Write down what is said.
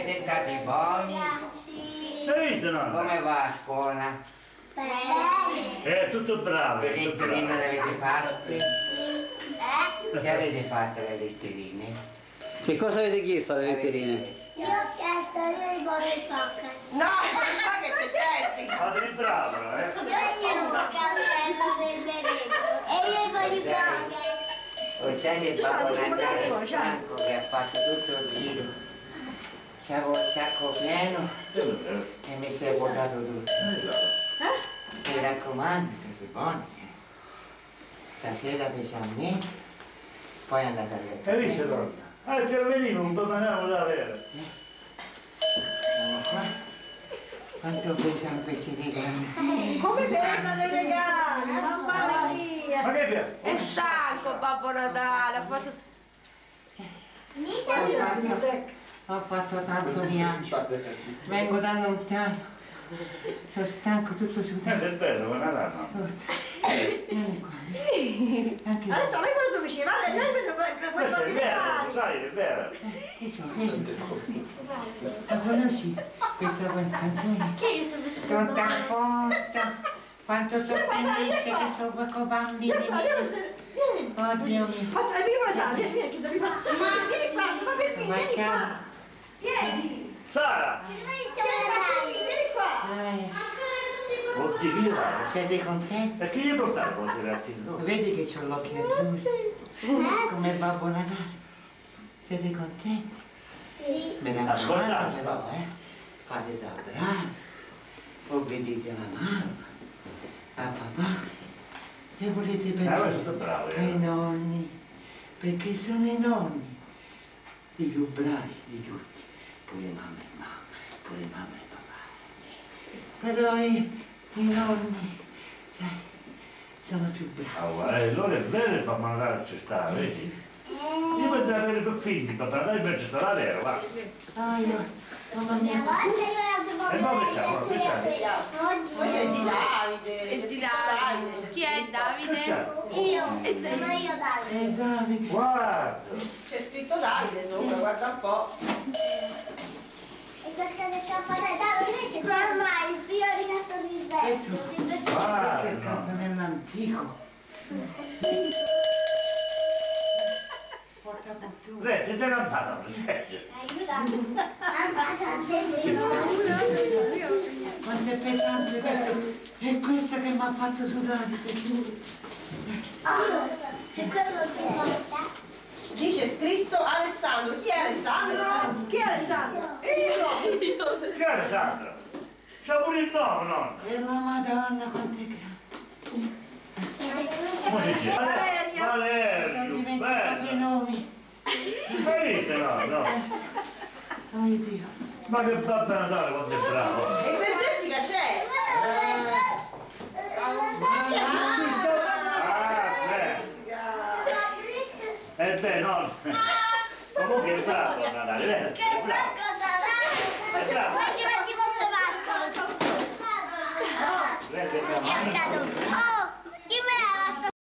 Siete stati buoni? Sì, no? Come va a scuola? È tutto bravo. Le letterine le avete fatte? Che avete fatto le letterine? Che cosa avete chiesto alle letterine? Io ho chiesto io il bollo di pacca. No, ma che successi? Fate bravo, Io il cappello del bebè. E io il bollo di pacca. O sai che Babbo Natale è stanco che ha fatto tutto il giro. C'avevo il sacco pieno e mi si è vuotato tutto. Mi raccomando, siete buoni. Stasera specialmente, poi andate a letto. Hai visto cosa? Ah, il cervellino un po' mangiamo da avere. Andiamo qua. Quanto pesano questi regali? Come pesano i regali? Mamma mia! Ma che piace? È stanco Babbo Natale, ha fatto... Ho fatto tanto viaggio. Vengo da lontano. Sono stanco tutto sudato. È bello, ma Natale. Vieni qua. Anche Adesso a me quello che vicino, vale, lei vedo Questo è vero, regali. sai, è vero. che so, la conosci questa canzone? Tutta forte. Quanto sono felice che sono quei bambini. Vieni. Oddio mio. Ma vieni che devi passare. Vieni qua, sta per me, vieni qua. Vieni. Sara! Vieni qua. Oddio, che raro. Siete contenti? E chi gli portava questi ragazzi? Vedi che ho l'occhio azzurro? Come Babbo Natale. Siete contenti? Sì. Me ne Ascoltate. raccomando però, fate da bravi. Obbedite alla mamma, a papà. E volete bene tutto bravo, ai nonni, perché sono i nonni i più bravi di tutti. Pure mamma e mamma, pure mamma e papà. Però i nonni, sai, sono più bravi. Ah, guarda, allora è vero che Babbo Natale ci sta, vedi? Io pensavo di avere più figli, Babbo Natale invece sarà vero, va. Ah, io, mamma mia. E poi che c'è? Questo è di Davide. È di Davide. Chi è Davide? Io. Sono io Davide. Davide. Guarda! C'è scritto Davide sopra, guarda un po'. E questa è campanella. Davide, ormai il figlio di gatto di Questo è il Guarda! campanello antico. Porta fortuna. Legge, c'è campana, legge. Quanto è pesante questo. È questo che mi ha fatto sudare. Dice scritto Alessandro. Chi è Alessandro? Chi è Alessandro? Io! Chi è Alessandro? C'ha pure il nome, no? E la Madonna quanto è grande. Come si dice? Valeria. Sono Valerio, dimenticato i bello. nomi. Vedete, no? Oh Dio. Ma che Babbo Natale quanto è bravo! E per Jessica c'è? Beh, no. Comunque è bravo Natale, vero? È bravo. È bravo.